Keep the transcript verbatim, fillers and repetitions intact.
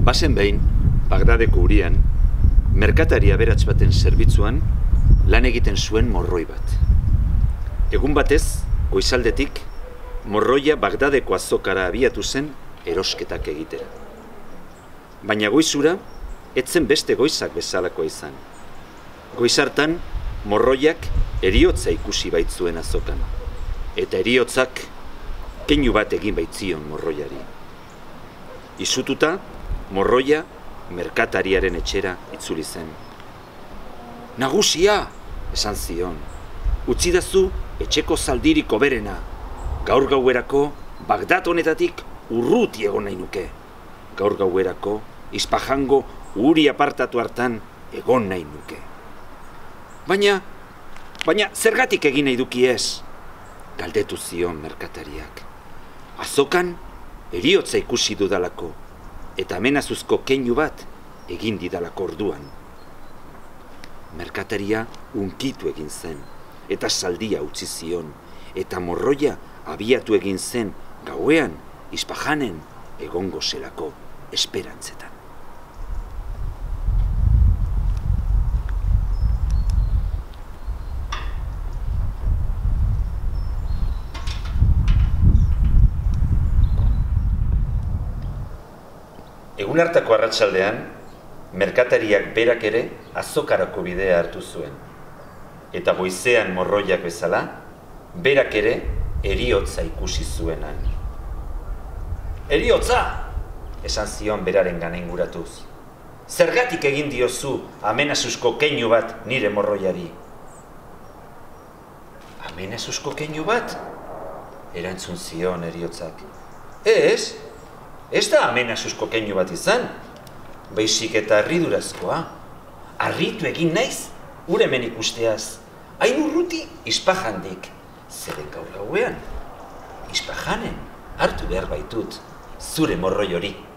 Bazen behin, Bagdadeko urian, merkatari aberats baten zerbitzuan lan egiten zuen morroi bat. Egun batez, goizaldetik, morroia Bagdadeko azokara abiatu zen erosketak egitera. Baina goizura, etzen beste goizak bezalakoa izan. Goizartan, morroiak eriotza ikusi baitzuen azokan. Eta eriotzak keinu bat egin baitzion morroiari. Izututa, morroia merkatariaren etxera itzuli zen. Nagusia, esan zion, utzidazu etxeko zaldirik hoberena. Gaur gauerako Bagdad honetatik urruti egon nahi nuke. Gaur gauerako Ispahango uri apartatu hartan egon nahi nuke. Baina, baina zergatik egin nahi duki ez? Galdetu zion merkatariak. Azokan eriotza ikusi dudalako, eta amenazuzko keinu bat egin didalako orduan. Merkataria unkitu egin zen, eta zaldia utzi zion, eta morroia abiatu egin zen gauean Ispahanen egongo zelako esperantzetan. Egun hartako arratsaldean, merkatariak berak ere azokarako bidea hartu zuen. Eta goizean morroiak bezala, berak ere eriotza ikusi zuenan. Eriotza! Esan zion beraren gana inguratuz. Zergatik egin diozu amenazuzko keinu bat nire morroiari? Amenazuzko keinu bat? Erantzun zion eriotzak. Ez, ez da amenazuzko keinu bat izan. Baizik eta harridurazkoa. Harritu egin naiz, uremen ikusteaz. Hain urruti Ispahandik. Zeren gaur gauean, Ispahanen hartu behar baitut zure morroi hori.